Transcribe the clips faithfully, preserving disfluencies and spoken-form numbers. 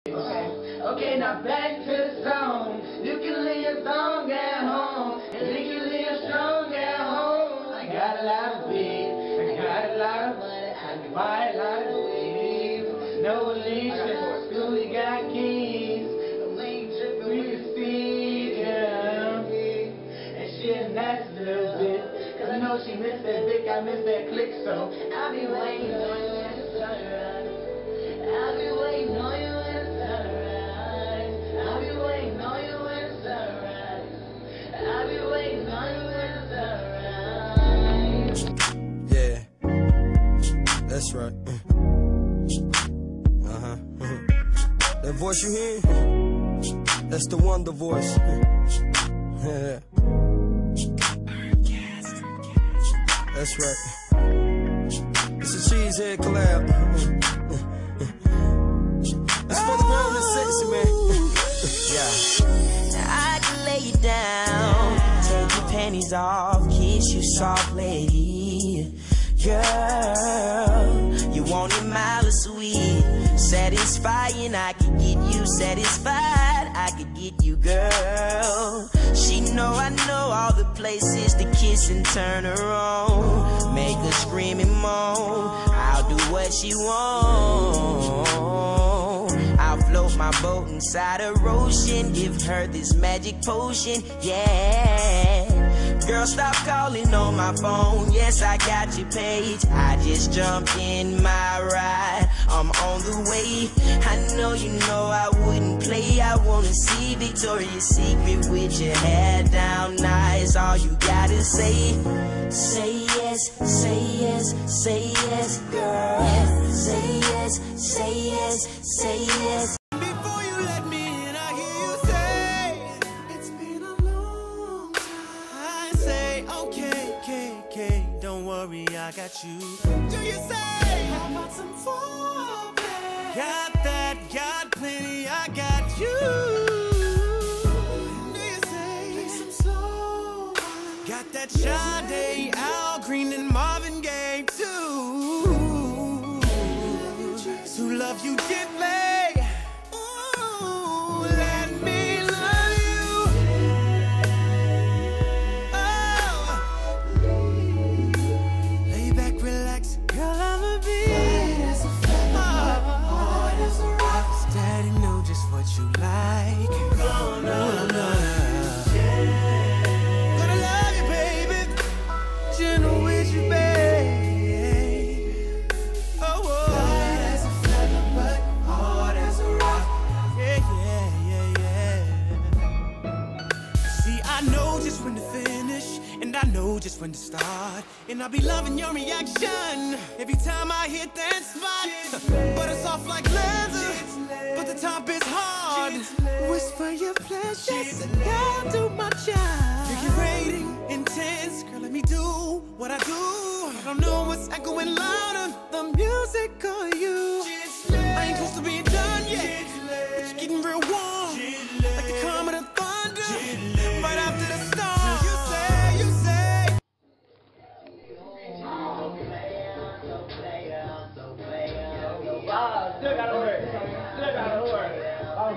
Okay. Okay, now back to the song. You can leave your song at home, and you can leave strong at home. I got a lot of weed, I got a lot of money, I can buy a lot of weed. No Alicia, still we got keys. We ain't tripping, we can speed, yeah. And she a nice little bit, cause I know she missed that Vic, I miss that click, so I'll be waiting on you when the sunrise. I'll be waiting on you when the sunrise. I'll be waiting on you when the sunrise. I'll be waiting on you when the sunrise. Yeah, that's right. Uh-huh. That voice you hear? That's the Wonder Voice. Yeah. That's right. It's a Cheesehead collab. It's for the grown and sexy, man. Yeah. I can lay you down, take your panties off, kiss you softly. Girl, you want it mild or sweet, satisfying. I could get you satisfied, I could get you, girl. She know I know all the places to kiss and turn her on, make her scream and moan. I'll do what she wants. I'll float my boat inside her ocean, give her this magic potion, yeah. Girl, stop calling on my phone, yes, I got your page. I just jumped in my ride, I'm on the way. I know you know I wouldn't play, I wanna see Victoria's Secret with your hair down nice. All you gotta say, say yes, say yes, say yes, girl. Say yes, say yes, say yes. Before you let me in, I hear you say, it's been a long time. I say, okay, okay, okay, don't worry, I got you. Do you say, how about some foreplay? Got that, got plenty, I got you. Do you say, play some slow? Got that Sade, Al Green, and Marvin Gaye too. To love you gently, ooh, let me love you. Oh, lay back, relax, girl, I'ma be. Oh, daddy know just what you like. Oh, no, no. Gonna love you, baby, gentle with you, baby. When to finish, and I know just when to start, and I'll be loving your reaction every time I hit that spot. But it's soft like leather, but the top is hard. Whisper your pleasures, and I'll do my job. Figurating, intense, girl, let me do what I do. I don't know what's echoing louder, the music or you. I ain't close to being done yet, but you're getting real warm, like the calm of the thunder, right after the storm. Ah, still gotta work. Still gotta work. Oh,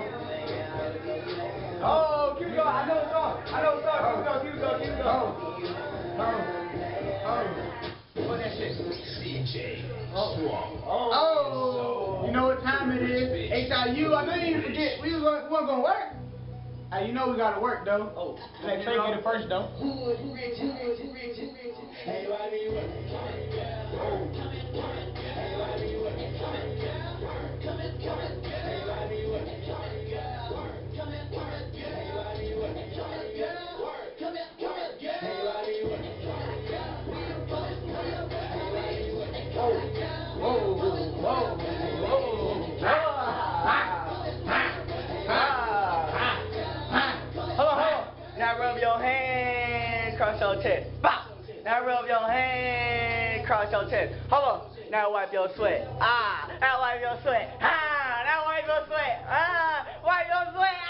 oh keep it going. I know it's on. I know it's on. Keep it going. Keep it going. Keep it going. Oh, oh, what that shit? D J Swamp. Oh, oh, you know what time it is? H I U. I know you didn't forget. We was going, we wasn't gonna work. Hey, you know we gotta work though. Oh, let Trey get it first though. Hey, why do you work? Now rub your hand, cross your chest. Bop! Now rub your hand, cross your chest. Hold on. Now wipe your sweat. Ah! Now wipe your sweat. Ah! Now wipe your sweat. Ah! Wipe your sweat.